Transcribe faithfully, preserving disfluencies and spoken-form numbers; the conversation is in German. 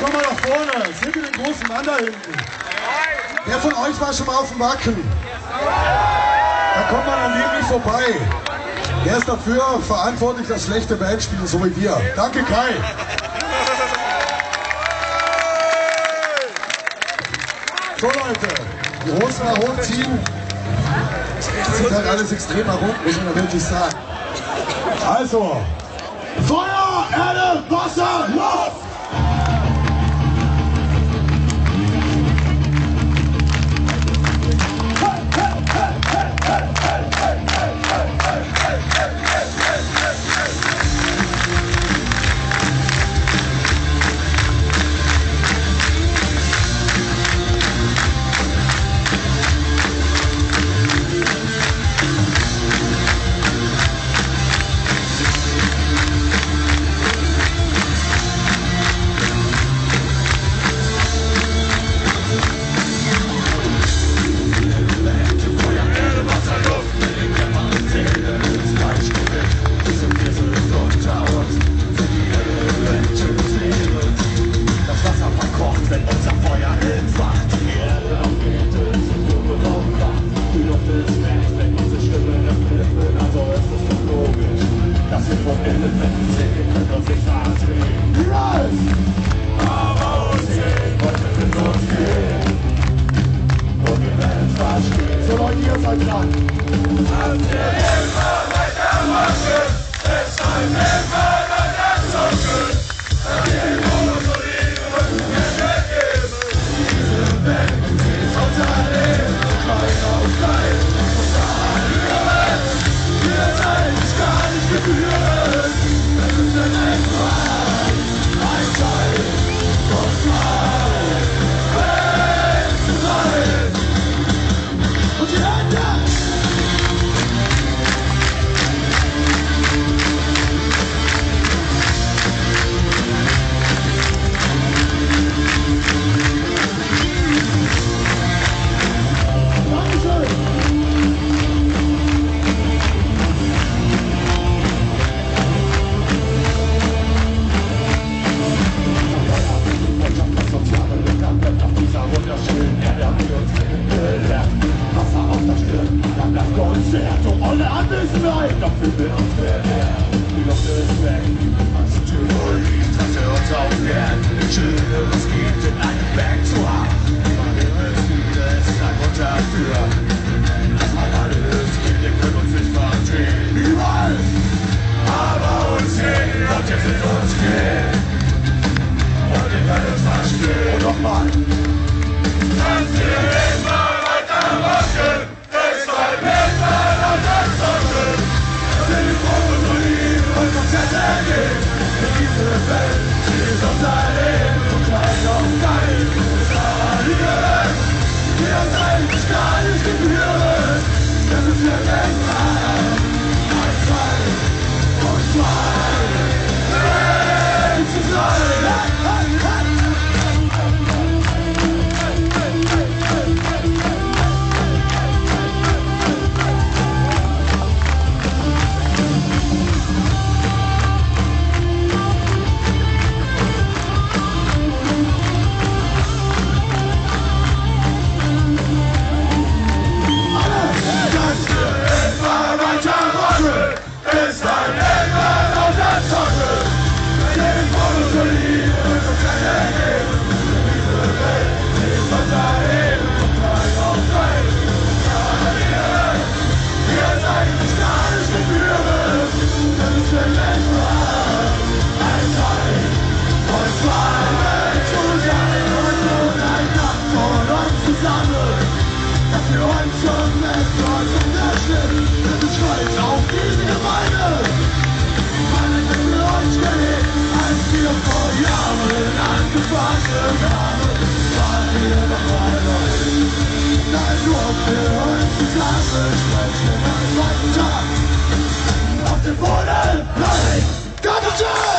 komm mal nach vorne. Seht ihr den großen Mann da hinten? Wer von euch war schon mal auf dem Wacken? Da kommt man an dem nicht vorbei. Der ist dafür verantwortlich, dass schlechte Band spielen, so wie wir. Danke, Kai. So Leute, die Hosen mal hochziehen. Das sieht halt alles extrem rund, muss man wirklich sagen. Also, Feuer, Erde, Wasser, Luft! So Leute, ihr seid dran. Habt ihr immer weitermachen, es soll immer weiterzocken. Habt ihr immer so lieben und Geld geben. Diese Welt ist unser Leben, klein auf klein. Wir seid nicht gar nicht gebühren. Das ist ein Einfall, ein Teil von zwei. Welt zu sein. Und die Hände! Um alle Anwesenheit, dafür will uns wer wert. Die Luft ist weg, als Theorie, dass wir uns aufwählen. Schöne, was gibt in einem Berg zu haben. Alles Gute ist ein Grund dafür, dass man alles gibt, wir können uns nicht verstehen. Niemals! Aber uns sehen, und jetzt sind uns gehen. Und wir können uns verstehen. Und nochmal. Dass wir immer weitermachen, es soll immer diese Welt ist unser Leben und klein auf klein. Verlieren, wir seid nicht gar nicht gebühren. Das ist der Denkmal, ein Fall und zwei. Welt zu sein. Auf dem Boden, nein, Gott